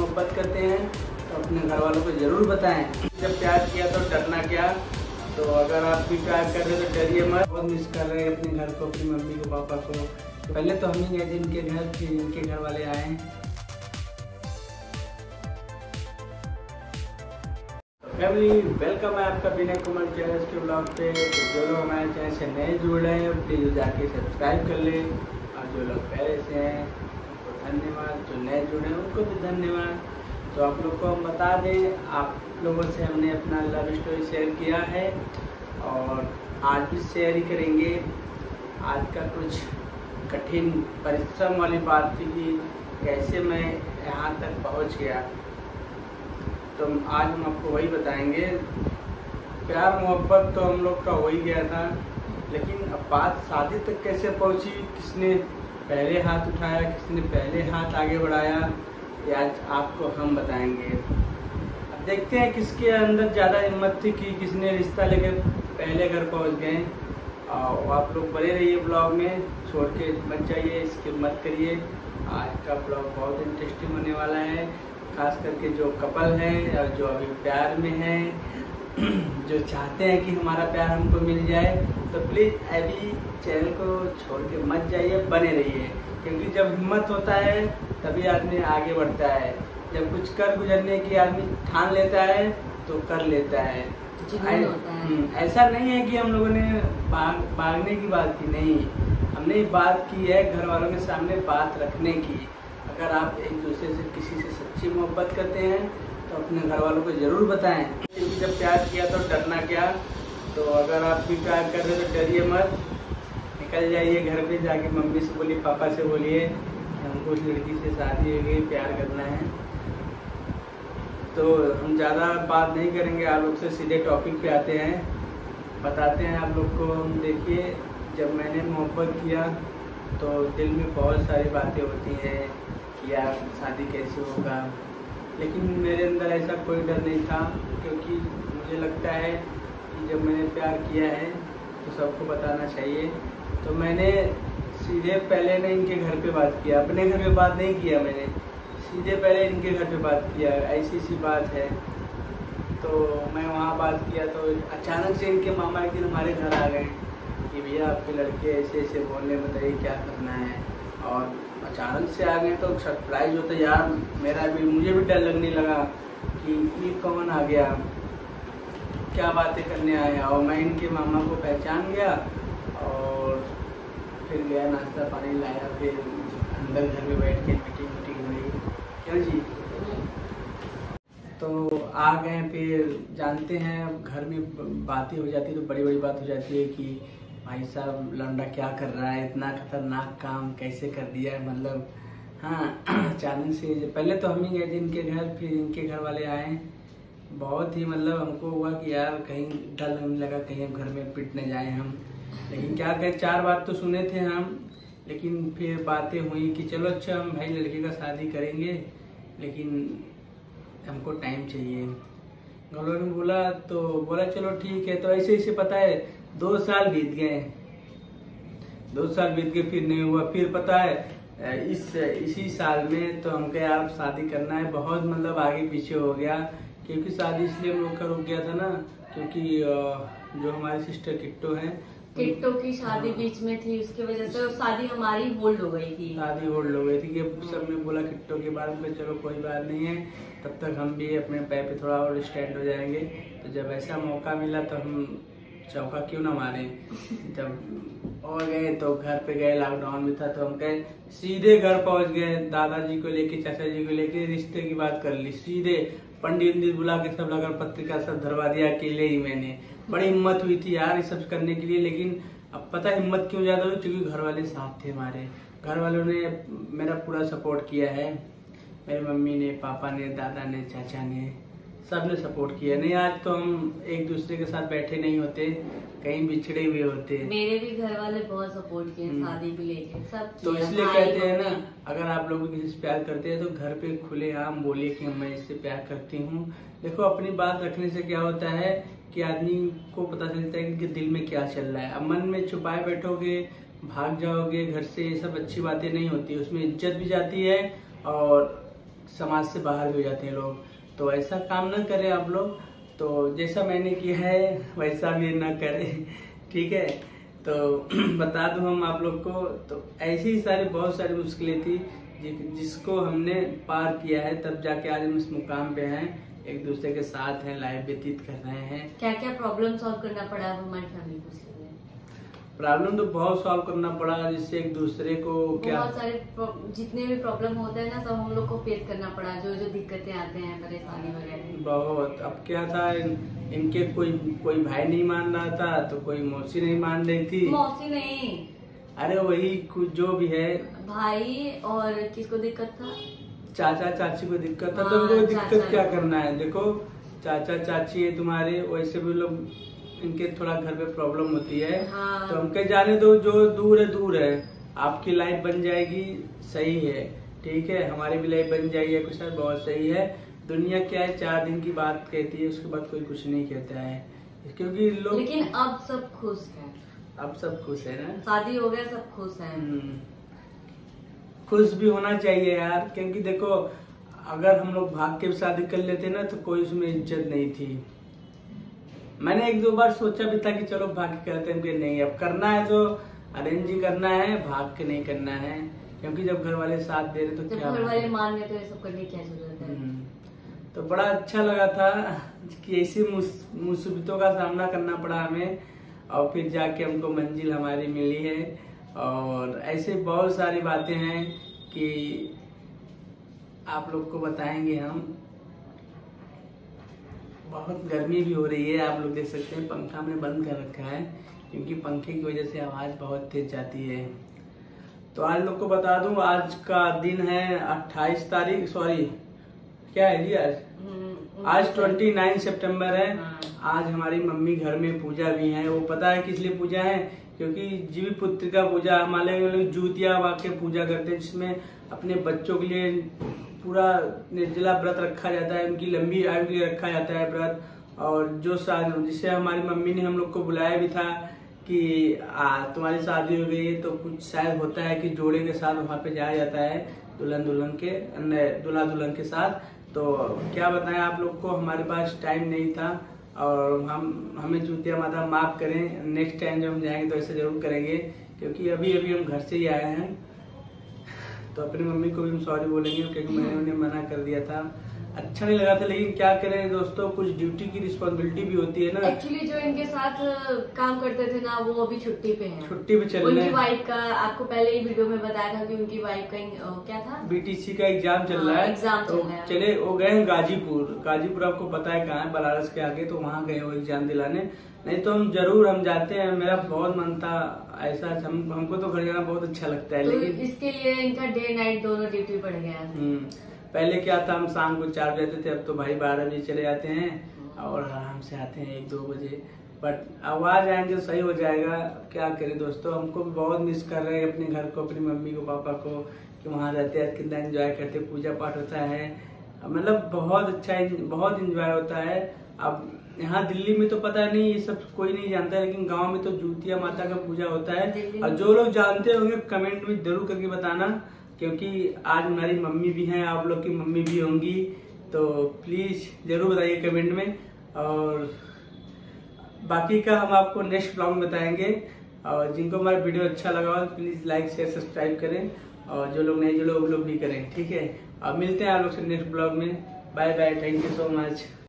मोहब्बत करते हैं तो अपने घर वालों को ज़रूर बताएं। जब प्यार किया तो डरना क्या। तो अगर आप भी प्यार कर रहे हो तो डरिए मत। बहुत मिस कर रहे हैं अपने घर को, अपनी मम्मी को, पापा को। पहले तो हम ही गए थे इनके घर, फिर इनके घर वाले आए। फैमिली वेलकम है आपका विनय कुमार चैनल के ब्लॉग पे। तो जो लोग हमारे चैनल से नए जुड़ रहे हैं प्लीज़ जाके सब्सक्राइब कर ले, और जो लोग पहले से हैं उनको धन्यवाद, जो नए जुड़े हैं उनको भी धन्यवाद। तो आप लोग को हम बता दें, आप लोगों से हमने अपना लव स्टोरी शेयर किया है और आज भी शेयर ही करेंगे। आज का कुछ कठिन परिश्रम वाली बात थी कि कैसे मैं यहाँ तक पहुँच गया। तो आज हम आपको वही बताएंगे। प्यार मोहब्बत तो हम लोग का हो ही गया था, लेकिन अब बात शादी तक कैसे पहुंची, किसने पहले हाथ उठाया, किसने पहले हाथ आगे बढ़ाया, ये आज आपको हम बताएंगे। अब देखते हैं किसके अंदर ज़्यादा हिम्मत थी कि किसने रिश्ता लेकर पहले घर पहुंच गए। और आप लोग बने रहिए ब्लॉग में, छोड़ के मत जाइए, स्किप मत करिए। आज का ब्लॉग बहुत इंटरेस्टिंग होने वाला है, खास करके जो कपल हैं और जो अभी प्यार में हैं, जो चाहते हैं कि हमारा प्यार हमको मिल जाए, तो प्लीज़ अभी चैनल को छोड़ के मत जाइए, बने रहिए। क्योंकि जब हिम्मत होता है तभी आदमी आगे बढ़ता है। जब कुछ कर गुजरने की आदमी ठान लेता है तो कर लेता है। ऐसा नहीं है कि हम लोगों ने भागने की बात की, नहीं, हमने बात की है घर वालों के सामने बात रखने की। अगर आप एक दूसरे से किसी से सच्ची मोहब्बत करते हैं तो अपने घर वालों को ज़रूर बताएं। क्योंकि जब प्यार किया तो डरना क्या। तो अगर आप भी प्यार कर रहे हो तो डरिए मत, निकल जाइए घर पे जाके मम्मी से बोलिए, पापा से बोलिए कि हमको उस लड़की से शादी हो गई, प्यार करना है। तो हम ज़्यादा बात नहीं करेंगे, आप लोग से सीधे टॉपिक पे आते हैं, बताते हैं आप लोग को। हम देखिए, जब मैंने मोहब्बत किया तो दिल में बहुत सारी बातें होती हैं कि यार शादी कैसे होगा, लेकिन मेरे अंदर ऐसा कोई डर नहीं था। क्योंकि मुझे लगता है कि जब मैंने प्यार किया है तो सबको बताना चाहिए। तो मैंने सीधे पहले ने इनके घर पे बात किया, अपने घर पे बात नहीं किया, मैंने सीधे पहले इनके घर पे बात किया। ऐसी सी बात है। तो मैं वहाँ बात किया तो अचानक से इनके मामा एक दिन हमारे घर आ गए कि भैया आपके लड़के ऐसे ऐसे बोलने, बताइए क्या करना है। और अचानक से आ गए तो सरप्राइज होता है यार, मुझे भी डर लगने लगा कि ये कौन आ गया, क्या बातें करने आया। और मैं इनके मामा को पहचान गया और फिर गया, नाश्ता पानी लाया, फिर अंदर घर में बैठ के मीटिंग हुई। क्यों जी? तो आ गए। फिर जानते हैं अब घर में बातें हो जाती है तो बड़ी बड़ी बात हो जाती है कि भाई साहब लौंडा क्या कर रहा है, इतना खतरनाक काम कैसे कर दिया है। मतलब हाँ, अचानक से पहले तो हम ही गए थे इनके घर, फिर इनके घर वाले आए। बहुत ही मतलब हमको हुआ कि यार कहीं डर लगने लगा, कहीं घर में पिट न जाए हम। लेकिन क्या कहें, 4 बात तो सुने थे हम, लेकिन फिर बातें हुई कि चलो अच्छा हम भाई लड़के का शादी करेंगे, लेकिन हमको टाइम चाहिए। घर वालों ने बोला तो बोला चलो ठीक है। तो ऐसे ऐसे पता है 2 साल बीत गए, 2 साल बीत गए, फिर नहीं हुआ। फिर पता है इसी साल में तो हमको यार शादी करना है। बहुत मतलब आगे पीछे हो गया, क्योंकि शादी इसलिए हम लोग का रुक गया था ना, क्योंकि जो हमारी सिस्टर किट्टो है, किट्टो की शादी बीच में थी, उसकी वजह से शादी हमारी होल्ड हो गई थी। शादी होल्ड हो गई थी कि सबने बोला किट्टो के बारे में, चलो कोई बात नहीं है, तब तक हम भी अपने पैर पे थोड़ा और स्टैंड हो जाएंगे। तो जब ऐसा मौका मिला तो हम चौका क्यों ना मारे। जब और गए तो घर पे गए, लॉकडाउन में था तो हम गए, सीधे घर पहुंच गए, दादाजी को लेके, चाचा जी को लेके, रिश्ते की बात कर ली। सीधे पंडित बुला के सब लगन पत्रिका सब धरवा दिया, अकेले ही मैंने। बड़ी हिम्मत हुई थी यार ये सब करने के लिए। लेकिन अब पता हिम्मत क्यों ज्यादा हुई, क्योंकि घर वाले साथ थे हमारे। घर वालों ने मेरा पूरा सपोर्ट किया है, मेरी मम्मी ने, पापा ने, दादा ने, चाचा ने, सब ने सपोर्ट किया। नहीं आज तो हम एक दूसरे के साथ बैठे नहीं होते, कहीं बिछड़े हुए होते। मेरे भी घर वाले बहुत सपोर्ट किए शादी को लेके, सब तो इसलिए कहते हैं ना, अगर आप लोग किसी से प्यार करते हैं तो घर पे खुले आम बोलिए कि मैं इससे प्यार करती हूँ। देखो अपनी बात रखने से क्या होता है कि आदमी को पता चलता है कि दिल में क्या चल रहा है। अब मन में छुपाए बैठोगे, भाग जाओगे घर से, ये सब अच्छी बातें नहीं होती, उसमें इज्जत भी जाती है और समाज से बाहर भी हो जाते हैं लोग। तो ऐसा काम न करें आप लोग। तो जैसा मैंने किया है वैसा भी न करें, ठीक है। तो बता दूं हम आप लोग को, तो ऐसी ही बहुत सारी मुश्किलें थी जिसको हमने पार किया है, तब जाके आज हम इस मुकाम पे हैं, एक दूसरे के साथ हैं, लाइफ व्यतीत कर रहे हैं। क्या क्या प्रॉब्लम सॉल्व करना पड़ा है हमारी फैमिली को? प्रॉब्लम तो बहुत सॉल्व करना पड़ा, जिससे एक दूसरे को बहुत सारे जितने भी प्रॉब्लम होते हैं ना, सब हम लोग को फेस करना पड़ा, जो जो दिक्कतें आते हैं, परेशानी वगैरह बहुत। अब क्या था, इनके कोई भाई नहीं मान रहा था, तो कोई मौसी नहीं मान रही थी। मौसी नहीं, अरे वही कुछ जो भी है, भाई। और किसको दिक्कत था? चाचा चाची को दिक्कत था। तो उनको दिक्कत क्या करना है, देखो चाचा चाची है तुम्हारे, वैसे भी लोग इनके थोड़ा घर पे प्रॉब्लम होती है। हाँ। तो हमके जाने दो, जो दूर है, आपकी लाइफ बन जाएगी, सही है, ठीक है। हमारी भी लाइफ बन जाएगी कुछ बहुत सही है। दुनिया क्या है, 4 दिन की बात कहती है, उसके बाद कोई कुछ नहीं कहता है, क्योंकि लोग। लेकिन अब सब खुश है, अब सब खुश है ना, शादी हो गया, सब खुश है। खुश भी होना चाहिए यार, क्योंकि देखो अगर हम लोग भाग के शादी कर लेते ना, तो कोई उसमें इज्जत नहीं थी। मैंने 1-2 बार सोचा भी था कि चलो भाग के करते हैं, नहीं, अब करना है तो अरेंज ही करना है, भाग के नहीं करना है, क्योंकि जब घर वाले साथ दे रहे तो क्या, घर वाले मान रहे तो ये सब करने की क्या जरूरत है। तो बड़ा अच्छा लगा था कि ऐसी मुसीबतों का सामना करना पड़ा हमें, और फिर जाके हमको मंजिल हमारी मिली है। और ऐसे बहुत सारी बातें हैं कि आप लोग को बताएंगे हम। बहुत गर्मी भी हो रही है, आप लोग देख सकते हैं, पंखा हमने बंद कर रखा है, क्योंकि पंखे की वजह से आवाज बहुत तेज जाती है। तो आज लोग को बता दूं, आज का दिन है 28 तारीख, सॉरी क्या है जी, आज 29 सितंबर है। आज हमारी मम्मी घर में पूजा भी है। वो पता है किस लिए पूजा है, क्योंकि जीवी पुत्र का पूजा, हमारे लोग जूतिया वाके पूजा करते हैं, जिसमें अपने बच्चों के लिए पूरा निर्जला व्रत रखा जाता है, उनकी लंबी आयु के लिए रखा जाता है व्रत। और जो जिससे हमारी मम्मी ने हम लोग को बुलाया भी था कि तुम्हारी शादी हो गई है, तो कुछ शायद होता है कि जोड़े के साथ वहाँ पे जाया जाता है, दूल्हा दुल्हन के साथ। तो क्या बताएं आप लोग को, हमारे पास टाइम नहीं था, और हमें जूतिया माता माफ करें। नेक्स्ट टाइम जब हम जाएंगे तो ऐसा जरूर करेंगे, क्योंकि अभी हम घर से ही आए हैं। तो अपनी मम्मी को भी हम सॉरी बोलेंगे, क्योंकि मैंने उन्हें मना कर दिया था, अच्छा नहीं लगा था। लेकिन क्या करें दोस्तों, कुछ ड्यूटी की रिस्पॉन्सिबिलिटी भी होती है ना। एक्चुअली जो इनके साथ काम करते थे ना, वो अभी छुट्टी पे हैं। छुट्टी पे चल रहे हैं। उनकी वाइफ का आपको पहले ही वीडियो में बताया था कि उनकी वाइफ का क्या था, BTC का एग्जाम चल रहा है। एग्जाम तो चले वो गए हैं गाजीपुर आपको पता है कहाँ है, बनारस के आगे। तो वहाँ गए वो एग्जाम दिलाने। नहीं तो हम जाते हैं, मेरा बहुत मन था ऐसा। हमको तो घर जाना बहुत अच्छा लगता है, लेकिन इसके लिए इनका डे नाइट दोनों ड्यूटी बढ़ गया। पहले क्या था, हम शाम को 4 बजे थे, अब तो भाई 12 बजे चले जाते हैं, और आराम से आते हैं 1-2 बजे। बट आवाज आएंगे तो सही हो जाएगा। क्या करें दोस्तों, हमको भी बहुत मिस कर रहे हैं अपने घर को, अपनी मम्मी को, पापा को, कि वहाँ रहते हैं, कितना एंजॉय करते, पूजा पाठ होता है, मतलब बहुत अच्छा, बहुत एंजॉय होता है। अब यहाँ दिल्ली में तो पता नहीं, ये सब कोई नहीं जानता है, लेकिन गांव में तो जूतिया माता का पूजा होता है। और जो लोग जानते होंगे कमेंट में जरूर करके बताना, क्योंकि आज हमारी मम्मी भी हैं, आप लोग की मम्मी भी होंगी, तो प्लीज जरूर बताइए कमेंट में। और बाकी का हम आपको नेक्स्ट ब्लॉग में बताएंगे। और जिनको हमारा वीडियो अच्छा लगा हो प्लीज लाइक शेयर सब्सक्राइब करें, और जो लोग नहीं, जो लोग भी करें, ठीक है। अब मिलते हैं आप लोग से नेक्स्ट ब्लॉग में। Bye bye, thank you so much.